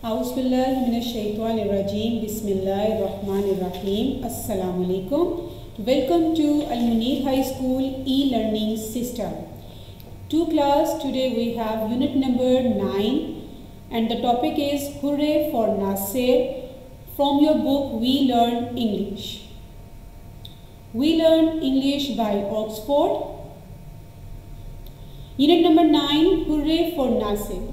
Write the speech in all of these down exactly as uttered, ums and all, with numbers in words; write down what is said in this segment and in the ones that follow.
Auzubillahiminesh-shaytanir-rajim. Bismillahir-rahmanir-rahim. Assalamu alaikum. Welcome to Al-Munir High School e-learning system. To class, today we have unit number nine and the topic is Hooray for Nasir from your book We Learn English. We Learn English by Oxford. Unit number nine, Hooray for Nasir.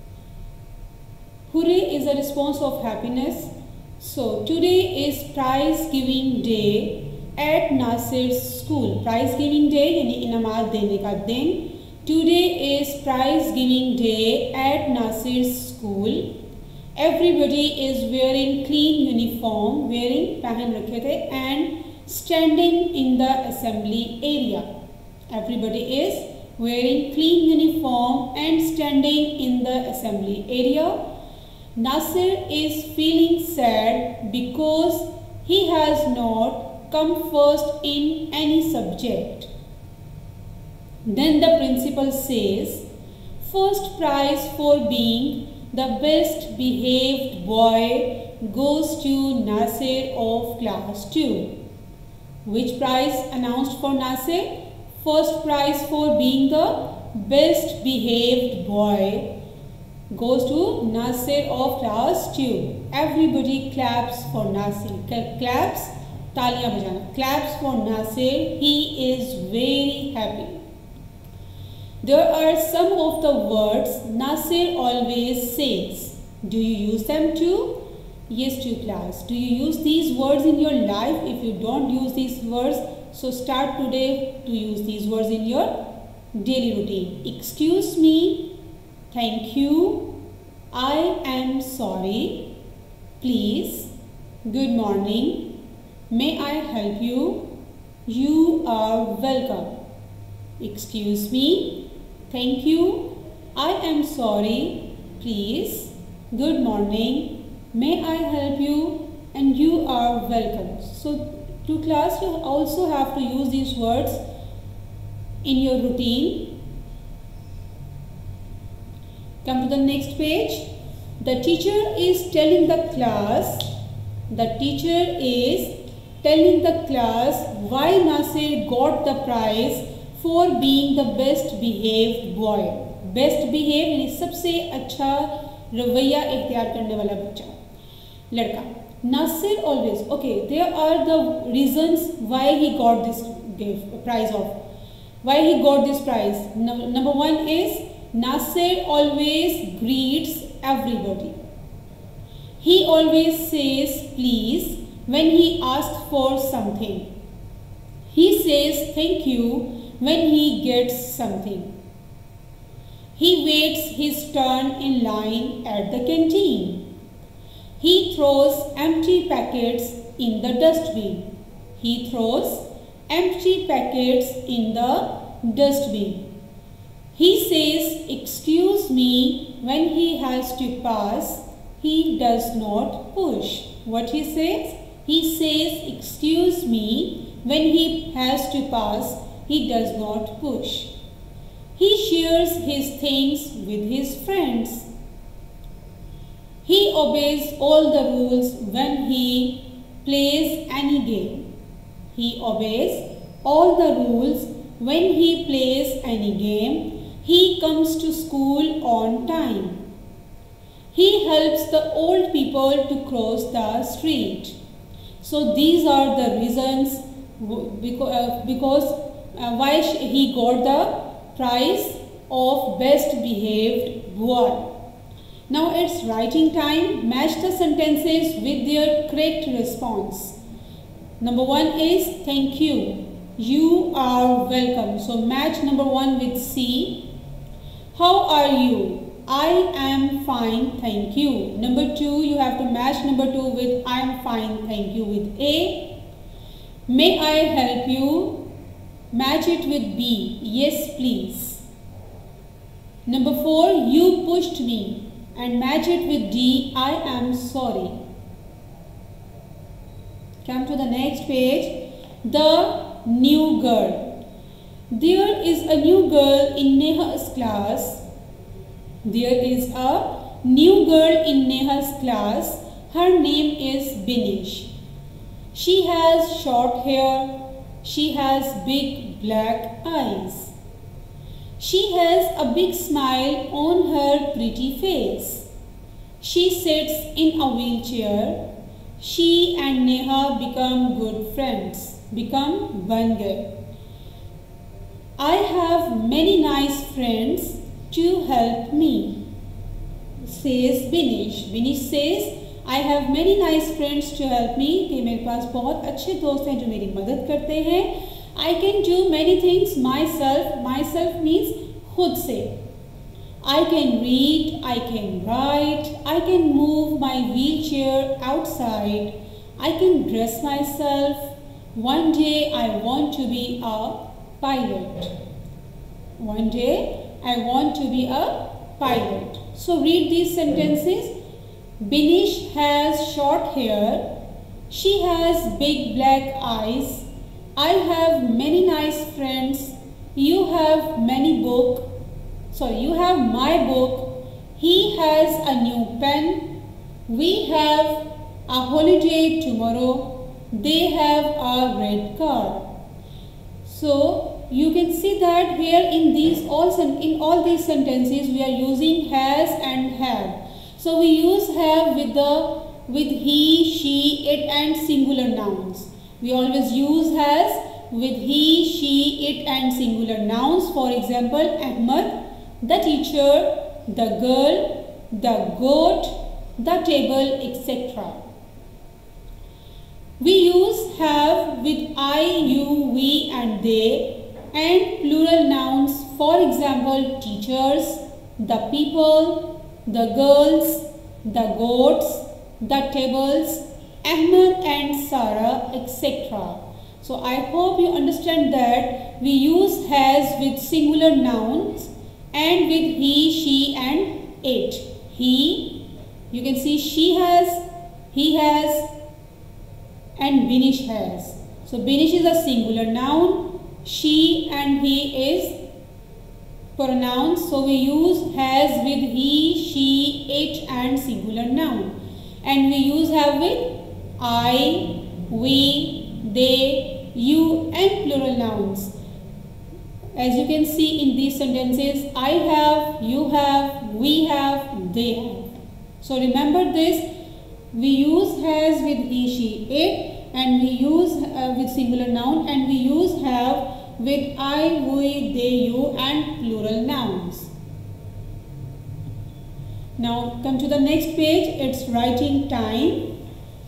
Hooray is a response of happiness. So today is prize giving day at Nasir's school. Prize giving day यानी इनामात देने का दिन. Today is prize giving day at Nasir's school. Everybody is wearing clean uniform. Wearing पहन रखे थे and standing in the assembly area. Everybody is wearing clean uniform and standing in the assembly area. Nasir is feeling sad because he has not come first in any subject. Then the principal says, first prize for being the best behaved boy goes to Nasir of class two. Which prize announced for Nasir? First prize for being the best behaved boy goes to Nasir of class two. Everybody claps for Nasir. Claps, तालियां बजाना. Claps for Nasir. He is very happy. There are some of the words Nasir always says. Do you use them too? Yes, to class. Do you use these words in your life? If you don't use these words, so start today to use these words in your daily routine. Excuse me. Thank you. I am sorry. Please. Good morning. May I help you? You are welcome. Excuse me. Thank you. I am sorry. Please. Good morning. May I help you? And you are welcome. So to class, you also have to use these words in your routine. Come to the next page. The teacher is telling the class, the teacher is telling the class why Nasir got the prize for being the best behaved boy. Best behaved यानी सबसे अच्छा रवैया इख्तियार करने वाला बच्चा, लड़का. Nasir always, okay, there are the reasons why he got this gift, prize of, why he got this prize. No, number one is Nasir always greets everybody. He always says please when he asks for something. He says thank you when he gets something. He waits his turn in line at the canteen. He throws empty packets in the dustbin. He throws empty packets in the dustbin. He says, excuse me, when he has to pass, he does not push. What he says? He says, excuse me, when he has to pass, he does not push. He shares his things with his friends. He obeys all the rules when he plays any game. He obeys all the rules when he plays any game. He comes to school on time. He helps the old people to cross the street. So these are the reasons because why he got the prize of best behaved boy. Now it's writing time. Match the sentences with their correct response. Number one is thank you. You are welcome. So match number one with C. How are you? I am fine, thank you. Number two, you have to match number two with I am fine, thank you with A. May I help you? Match it with B. Yes, please. Number four, you pushed me. And match it with D. I am sorry. Come to the next page. The new girl. There is a new girl in Neha's class. There is a new girl in Neha's class. Her name is Binish. She has short hair. She has big black eyes. She has a big smile on her pretty face. She sits in a wheelchair. She and Neha become good friends. Become ban gaye. I have many nice friends to help me, says Binish. Binish says, I have many nice friends to help me. कि मेरे पास बहुत अच्छे दोस्त हैं जो मेरी मदद करते हैं. I can do many things myself. Myself means खुद से. I can read, I can write, I can move my wheelchair outside. I can dress myself. One day I want to be a pilot. One day I want to be a pilot. So read these sentences. Binish has short hair. She has big black eyes. I have many nice friends. You have many book. So you have my book. He has a new pen. We have a holiday tomorrow. They have a red car. So you can see that here in these all in all these sentences we are using has and have. So we use have with the with he, she, it and singular nouns. We always use has with he, she, it and singular nouns. For example, Ahmad, the teacher, the girl, the goat, the table, et cetera. We use have with I, you, we and they and plural nouns. For example, teachers, the people, the girls, the goats, the tables, Ahmed and Sarah, et cetera. So I hope you understand that we use has with singular nouns and with he, she and it. He, you can see she has, he has and Binish has. So Binish is a singular noun, she and he is pronouns, so we use has with he, she, it and singular noun. And we use have with I, we, they, you and plural nouns. As you can see in these sentences, I have, you have, we have, they have. So remember this, we use has with he, she, it and we use uh, with singular noun and we use have with I, we, they, you and plural nouns. Now come to the next page, it's writing time.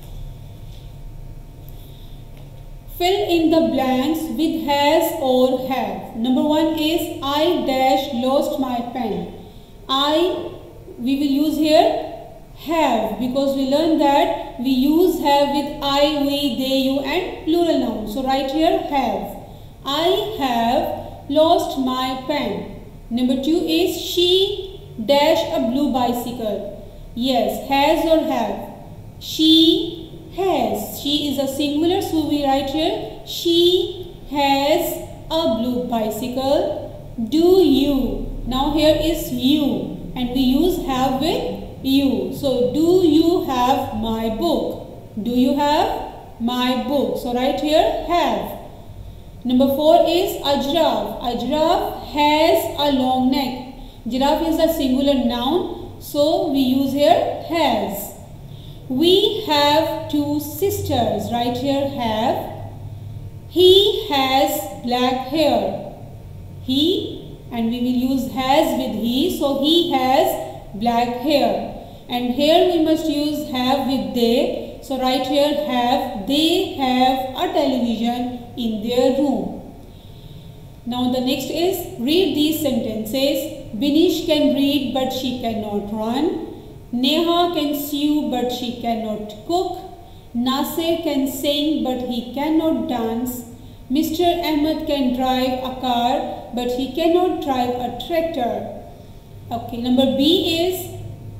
Fill in the blanks with has or have. Number one is I dash lost my pen. I, we will use here have because we learned that we use have with I, we, they, you and plural nouns. So write here have. I have lost my pen. Number two is she dash a blue bicycle. Yes, has or have. She has. She is a singular, so we write here she has a blue bicycle. Do you. Now here is you and we use have with you. So do you have my book? Do you have my book? So write here have. Number four is a giraffe. A giraffe has a long neck. Giraffe is a singular noun, so we use here has. We have two sisters. Write here have. He has black hair. He, and we will use has with he, so he has black hair. And here we must use have with they. So write here have. They have a television in their room. Now the next is read these sentences. Binish can read but she cannot run. Neha can sew but she cannot cook. Nasir can sing but he cannot dance. Mister Ahmed can drive a car but he cannot drive a tractor. Okay, number B is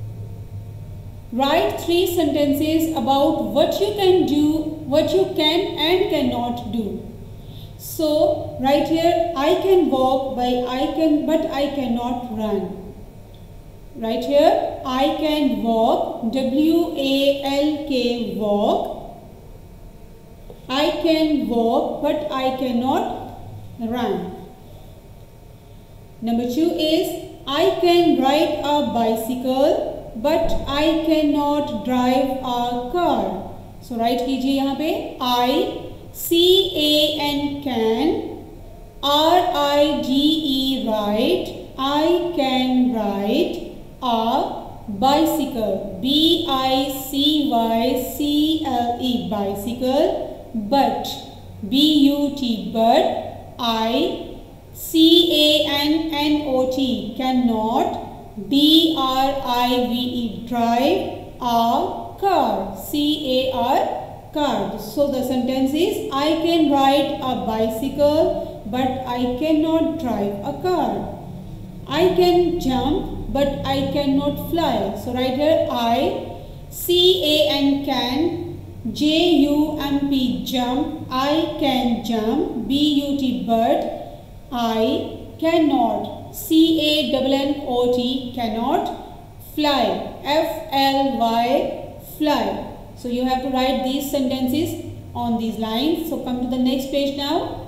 write three sentences about what you can do, what you can and cannot do. So write here I can walk by I can but I cannot run. Write here, I can walk, W A L K, walk. I can walk, but I cannot run. Number two is, I can ride a bicycle, but I cannot drive a car. So write कीजिए यहाँ पे, I, C A N, can, R I D E, ride, I can ride a bicycle, B I C Y C L E, bicycle, but, B U T, but, I, C A N N O T, cannot, D R I V E, drive a car, C A R, car. So the sentence is, I can ride a bicycle, but I cannot drive a car. I can jump, but I cannot fly. So write here, I, C A N, can, J U M P, jump, I can jump, B U T, bird, I cannot, C A N N O T, cannot, fly, F L Y, fly. So you have to write these sentences on these lines. So come to the next page now.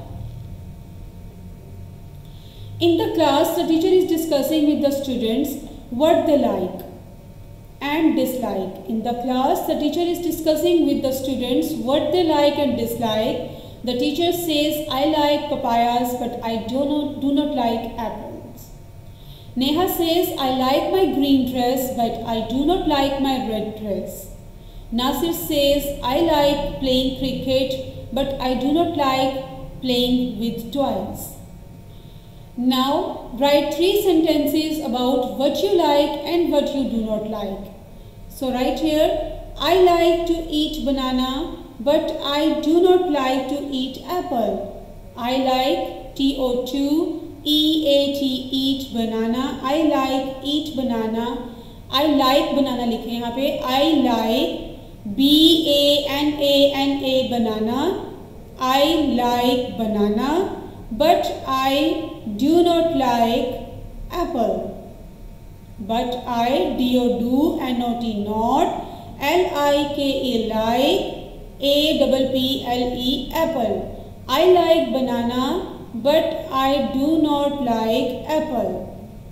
In the class, the teacher is discussing with the students what they like and dislike. In the class, the teacher is discussing with the students what they like and dislike. The teacher says, I like papayas, but I do not, do not like apples. Neha says, I like my green dress, but I do not like my red dress. Nasir says, I like playing cricket, but I do not like playing with toys. Now, write three sentences about what you like and what you do not like. So write here, I like to eat banana, but I do not like to eat apple. I like T O two E A T, eat banana. I like eat banana. I like banana लिखे यहाँ पे. I like B A N A N A, banana. I like banana, but I do not like apple. But I, D O do, N O T, not, L I K E, like, A P P L E, apple. I like banana, but I do not like apple.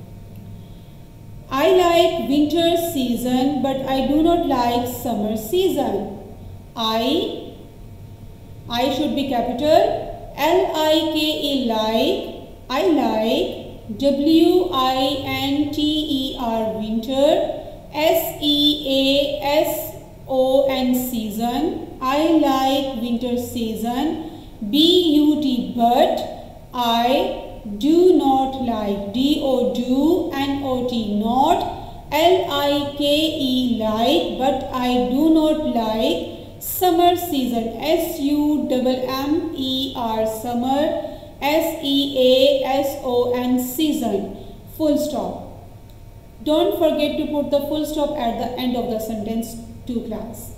I like winter season, but I do not like summer season. I, I should be capital, L I K E, like, I like, W I N T E R, winter, S E A S O N, season. I like winter season, B U T, but, I do not like, D O do, N O T, not, L I K E, like, but I do not like summer season, S U M M E R, summer, S E A S O N, season, full stop. Don't forget to put the full stop at the end of the sentence to class.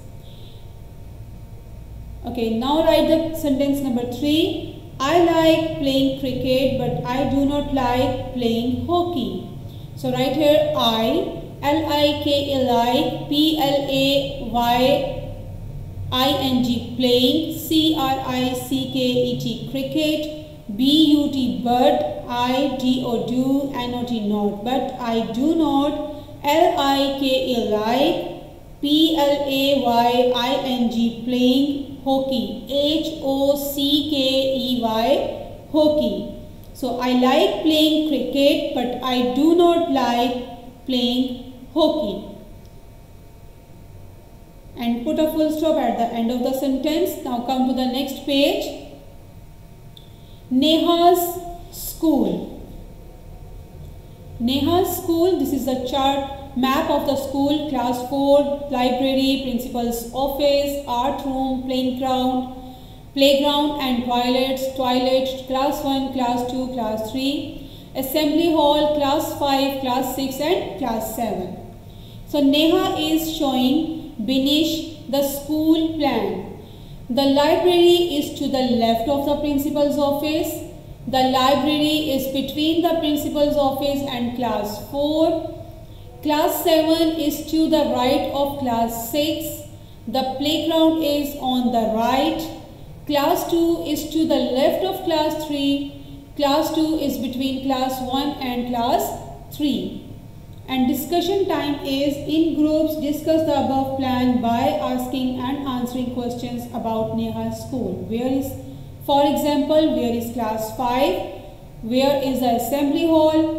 Okay, now write the sentence number three. I like playing cricket, but I do not like playing hockey. So write here, I, L I K E, like, P L A Y I N G, playing, C R I C K E T, cricket, B U T, bird, I, D O do, N O T, not, but I do not, L I K E, like, P L A Y I N G, playing, hockey, H O C K E Y, hockey. So I like playing cricket, but I do not like playing hockey. And put a full stop at the end of the sentence. Now come to the next page. Neha's school. Neha's school, this is the chart map of the school, class four, library, principal's office, art room, playing ground, playground and toilets, toilet, class one, class two, class three, assembly hall, class five, class six and class seven. So Neha is showing Binish the school plan. The library is to the left of the principal's office. The library is between the principal's office and class four. Class seven is to the right of class six. The playground is on the right. Class two is to the left of class three. Class two is between class one and class three. And discussion time is in groups. Discuss the above plan by asking and answering questions about Neha's school. Where is, for example, where is class five? Where is the assembly hall?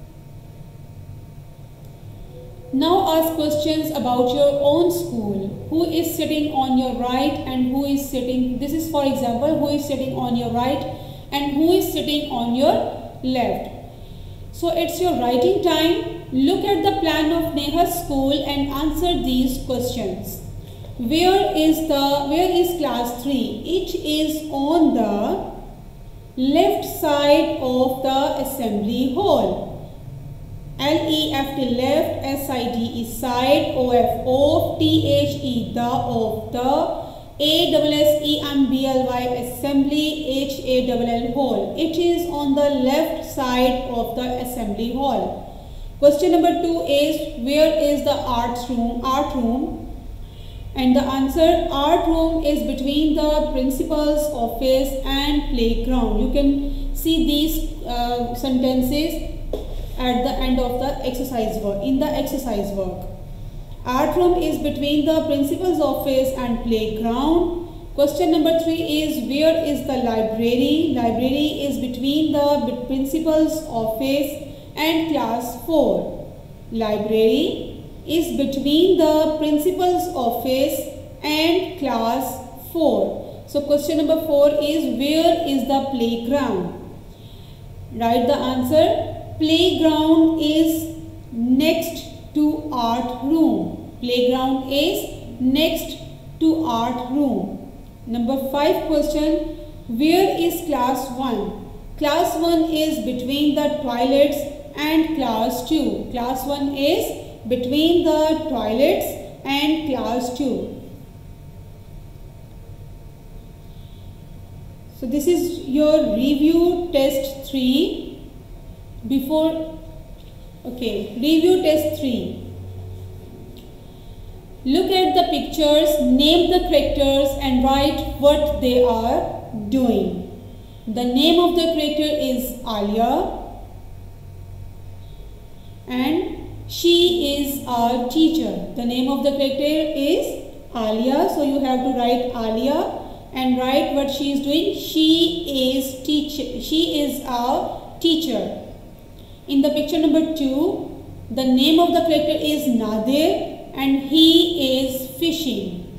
Now ask questions about your own school. Who is sitting on your right and who is sitting, this is for example, who is sitting on your right and who is sitting on your left. So it's your writing time. Look at the plan of Neha's school and answer these questions. Where is the, where is class three? It is on the left side of the assembly hall. L E F T left, S I D is side, O F off, T H E the of the, A S S E M B L Y assembly, H A L L hall. It is on the left side of the assembly hall. Question number two is where is the arts room? Art room. And the answer, art room is between the principal's office and playground. You can see these uh, sentences at the end of the exercise work, in the exercise work. Art room is between the principal's office and playground. Question number three is where is the library? Library is between the principal's office and class four. Library is between the principal's office and class four. So question number four is where is the playground? Write the answer. Playground is next to art room. Playground is next to art room. Number five question. Where is class one? Class one is between the toilets and class two. Class one is between the toilets and class two. So this is your review test three. Before, okay, review test three. Look at the pictures, name the characters and write what they are doing. The name of the character is Alia and she is our teacher. The name of the character is Alia, so you have to write Alia and write what she is doing. She is teacher. She is our teacher. In the picture number two, the name of the character is Nadir and he is fishing.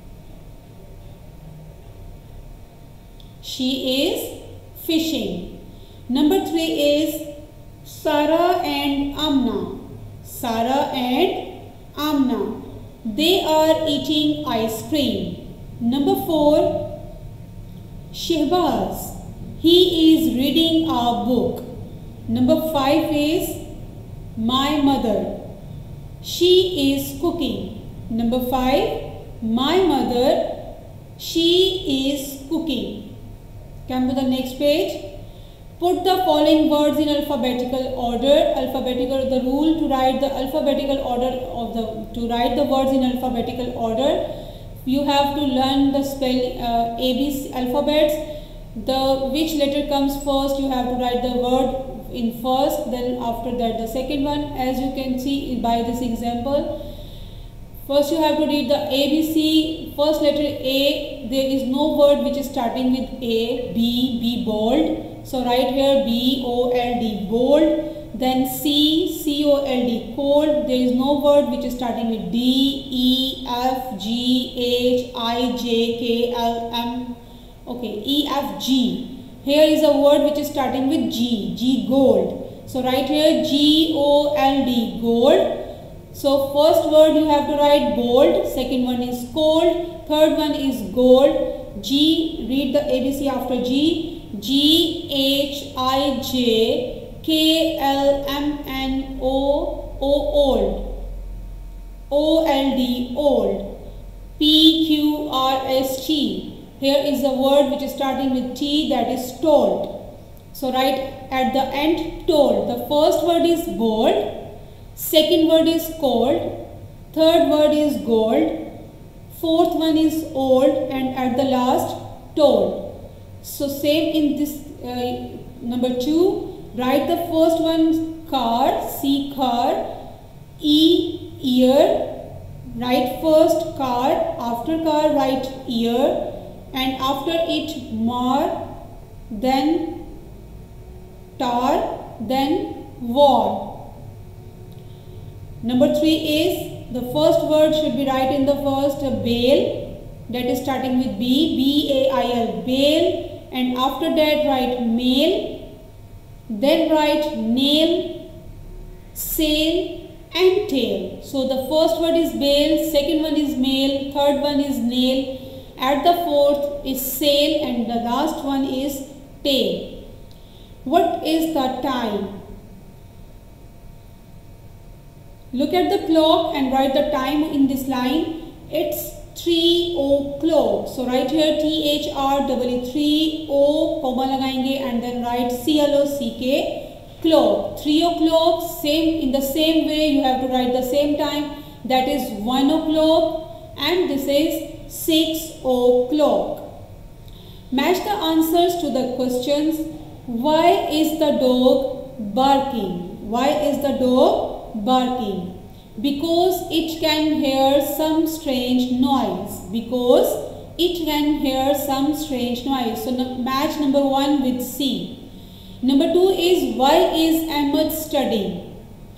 She is fishing. Number three is Sarah and Amna. Sarah and Amna. They are eating ice cream. Number four, Shehbaz. He is reading a book. Number five is my mother. She is cooking. Number five, my mother. She is cooking. Come to the next page. Put the following words in alphabetical order. Alphabetical, the rule to write the alphabetical order of the, to write the words in alphabetical order. You have to learn the spell uh, A B C alphabets. The which letter comes first, you have to write the word in first, then after that the second one. As you can see by this example, first you have to read the A B C. First letter A, there is no word which is starting with A. B, B bold, so write here B O L D bold. Then C, C O L D cold, there is no word which is starting with D. E, F, G, H, I, J, K, L, M. Okay, E, F, G. Here is a word which is starting with G, G gold. So write here G O L D gold. So first word you have to write bold, second one is cold, third one is gold. G, read the A B C after G. G H I J K L M N O O old. O L D old. P Q R S T. Here is a word which is starting with T, that is told. So write at the end told. The first word is bold, Second word is cold. Third word is gold. Fourth one is old, and at the last told. So same in this uh, number two. Write the first one car, C car, E ear. Write first car, after car write ear, and after it mar, then tar, then war. Number three is the first word should be right in the first uh, bail, that is starting with B, B A I L, bail, and after that write mail, then write nail, sail, and tail. So the first word is bail, second one is mail, third one is nail, at the fourth is sail, and the last one is tail. What is the time? Look at the clock and write the time in this line. It's three o'clock. So write here T H R W three O, comma लगाएंगे, and then write C L O C K. Clock, three o'clock. Same in the same way you have to write the same time, that is one o'clock, and this is six o'clock. Match the answers to the questions. Why is the dog barking? Why is the dog barking? Because it can hear some strange noise. Because it can hear some strange noise. So match number one with C. Number two is why is Ahmed studying?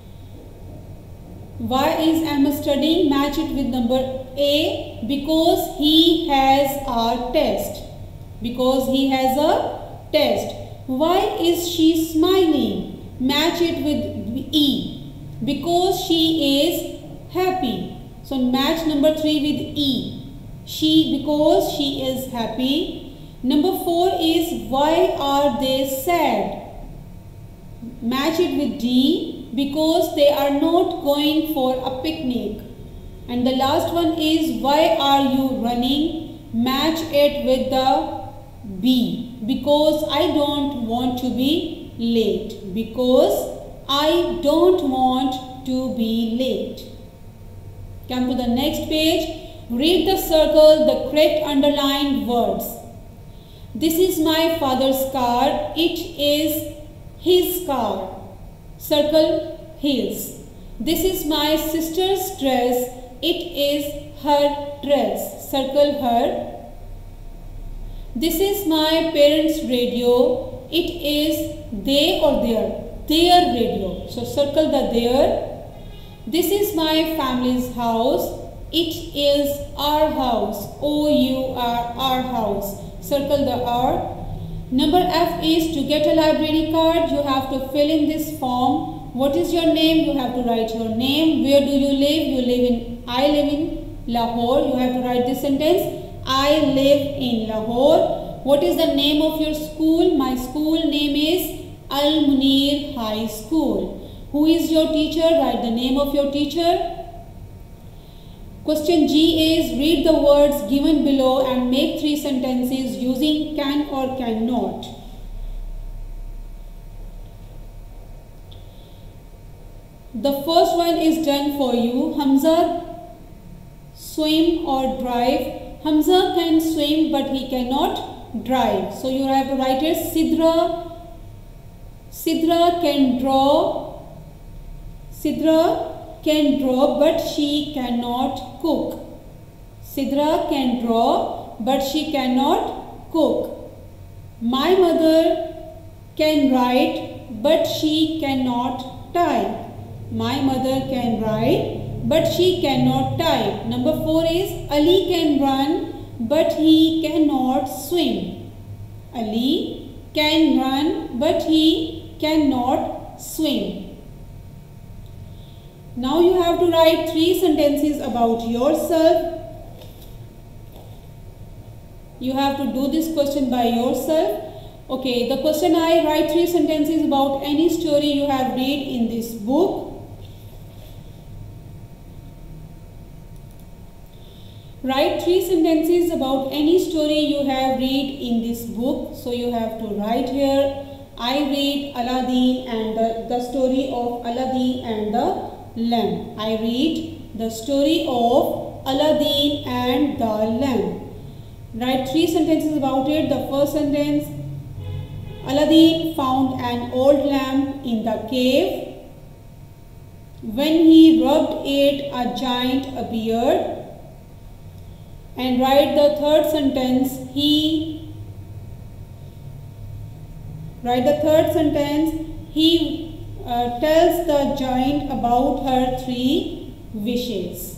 Why is Ahmed studying? Match it with number A. Because he has a test. Because he has a test. Why is she smiling? Match it with E. Because she is happy. So match number three with E. She, because she is happy. Number four is why are they sad? Match it with D. Because they are not going for a picnic. And the last one is why are you running? Match it with the B. Because I don't want to be late. Because I don't want to be late. Come to the next page. Read the circle, the correct underlined words. This is my father's car. It is his car. Circle his. This is my sister's dress. It is her dress. Circle her. This is my parents' radio. It is they or their. Their radio. So circle the their. This is my family's house. It is our house. O U R, our house. Circle the R. Number F is to get a library card, you have to fill in this form. What is your name? You have to write your name. Where do you live? You live in, I live in Lahore. You have to write this sentence. I live in Lahore. What is the name of your school? My school name is Al Munir High School. Who is your teacher? Write the name of your teacher. Question G is read the words given below and make three sentences using can or cannot. The first one is done for you. Hamza swim or drive. Hamza can swim but he cannot drive. So you have to write it. Sidra. Sidra can draw. Sidra can draw but she cannot cook. Sidra can draw but she cannot cook. My mother can write but she cannot type. My mother can write but she cannot type. Number four is Ali can run but he cannot swim. Ali can run but he cannot swim. Now you have to write three sentences about yourself. You have to do this question by yourself. Okay, the question I write three sentences about any story you have read in this book. Write three sentences about any story you have read in this book. So you have to write here, I read Aladdin and the, the story of Aladdin and the lamp. I read the story of Aladdin and the lamp. Write three sentences about it. The first sentence, Aladdin found an old lamp in the cave. When he rubbed it, a giant appeared. And write the third sentence, he, write the third sentence, he uh, tells the giant about her three wishes.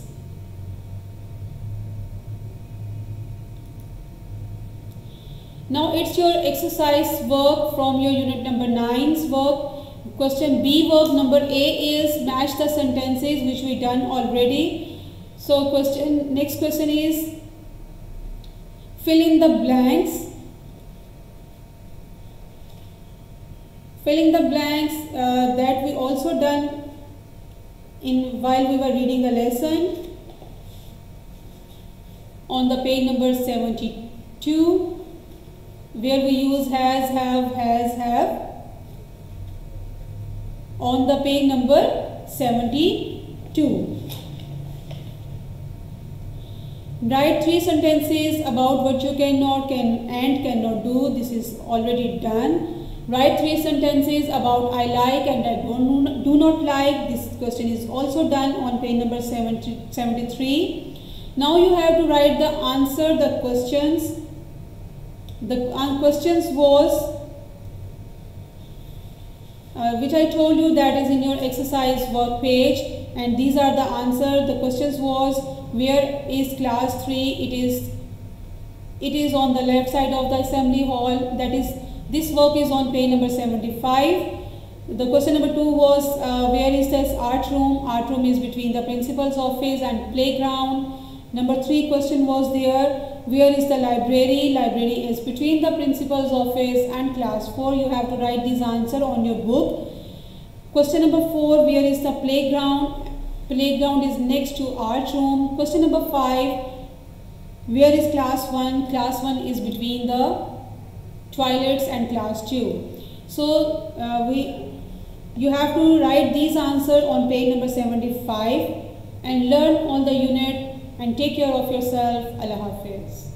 Now it's your exercise work from your unit number nine's work. Question B work number A is match the sentences, which we done already. So question, next question is fill in the blanks. Fill in the blanks uh, that we also done in while we were reading the lesson on the page number seventy-two, where we use has, have, has, have. On the page number seventy-two. Write three sentences about what you cannot can and cannot do. This is already done. Write three sentences about I like and I don't, do not like. This question is also done on page number seventy-three. Now you have to write the answer, the questions. The uh, questions was uh, which I told you that is in your exercise work page, and these are the answer. The questions was where is class three? It is it is on the left side of the assembly hall. That is, this work is on page number seventy-five. The question number two was uh, where is this art room? Art room is between the principal's office and playground. Number three question was there, where is the library? Library is between the principal's office and class four. You have to write this answer on your book. Question number four, where is the playground? Playground is next to art room. Question number five, where is class one? Class one is between the toilets and class two. So uh, we you have to write these answers on page number seventy-five and learn all the unit and take care of yourself. Allah Hafiz.